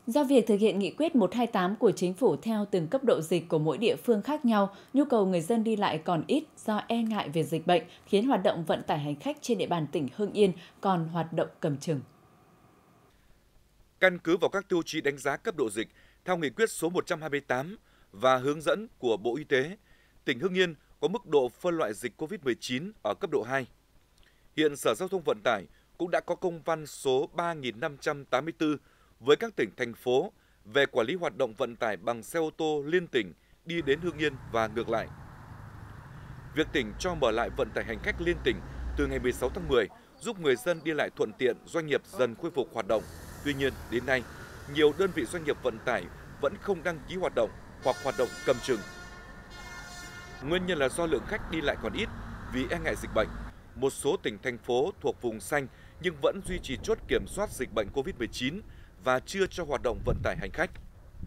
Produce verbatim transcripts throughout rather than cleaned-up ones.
Do việc thực hiện nghị quyết một hai tám của chính phủ theo từng cấp độ dịch của mỗi địa phương khác nhau, nhu cầu người dân đi lại còn ít do e ngại về dịch bệnh, khiến hoạt động vận tải hành khách trên địa bàn tỉnh Hưng Yên còn hoạt động cầm chừng. Căn cứ vào các tiêu chí đánh giá cấp độ dịch theo nghị quyết số một trăm hai mươi tám và hướng dẫn của Bộ Y tế, tỉnh Hưng Yên có mức độ phân loại dịch covid mười chín ở cấp độ hai. Hiện Sở Giao thông Vận tải cũng đã có công văn số ba nghìn năm trăm tám mươi tư với các tỉnh, thành phố về quản lý hoạt động vận tải bằng xe ô tô liên tỉnh đi đến Hưng Yên và ngược lại. Việc tỉnh cho mở lại vận tải hành khách liên tỉnh từ ngày mười sáu tháng mười giúp người dân đi lại thuận tiện, doanh nghiệp dần khôi phục hoạt động. Tuy nhiên, đến nay, nhiều đơn vị doanh nghiệp vận tải vẫn không đăng ký hoạt động hoặc hoạt động cầm chừng. Nguyên nhân là do lượng khách đi lại còn ít vì e ngại dịch bệnh. Một số tỉnh, thành phố thuộc vùng xanh nhưng vẫn duy trì chốt kiểm soát dịch bệnh covid mười chín và chưa cho hoạt động vận tải hành khách.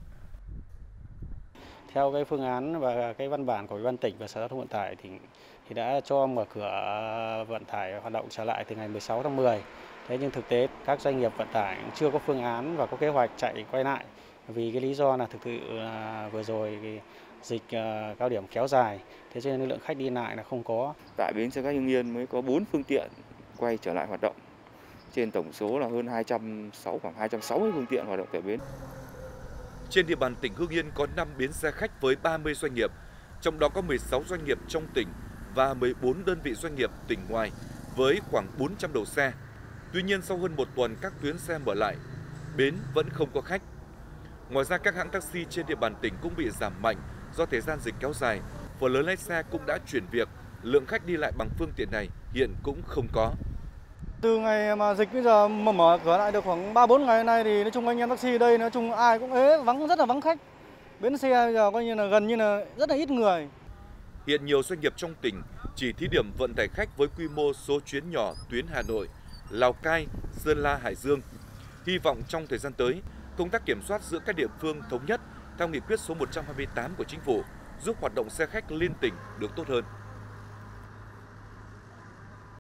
Theo cái phương án và cái văn bản của Ủy ban tỉnh và Sở Giao thông Vận tải thì, thì đã cho mở cửa vận tải hoạt động trở lại từ ngày mười sáu tháng mười. Thế nhưng thực tế các doanh nghiệp vận tải chưa có phương án và có kế hoạch chạy quay lại vì cái lý do là thực sự là vừa rồi cái dịch cao điểm kéo dài, thế cho nên lượng khách đi lại là không có. Tại bến xe khách Hưng Yên mới có bốn phương tiện quay trở lại hoạt động. Trên tổng số là hơn hai trăm sáu mươi, khoảng hai trăm sáu mươi phương tiện hoạt động tại bến. Trên địa bàn tỉnh Hưng Yên có năm bến xe khách với ba mươi doanh nghiệp, trong đó có mười sáu doanh nghiệp trong tỉnh và mười bốn đơn vị doanh nghiệp tỉnh ngoài với khoảng bốn trăm đầu xe. Tuy nhiên, sau hơn một tuần các tuyến xe mở lại, bến vẫn không có khách. Ngoài ra, các hãng taxi trên địa bàn tỉnh cũng bị giảm mạnh do thời gian dịch kéo dài. Phần lớn lái xe cũng đã chuyển việc, lượng khách đi lại bằng phương tiện này hiện cũng không có. Từ ngày mà dịch bây giờ mà mở cửa lại được khoảng ba bốn ngày nay thì nói chung anh em taxi đây nói chung ai cũng ế, vắng rất là vắng khách. Bến xe bây giờ coi như là gần như là rất là ít người. Hiện nhiều doanh nghiệp trong tỉnh chỉ thí điểm vận tải khách với quy mô số chuyến nhỏ tuyến Hà Nội, Lào Cai, Sơn La, Hải Dương. Hy vọng trong thời gian tới, công tác kiểm soát giữa các địa phương thống nhất theo nghị quyết số một trăm hai mươi tám của chính phủ giúp hoạt động xe khách liên tỉnh được tốt hơn.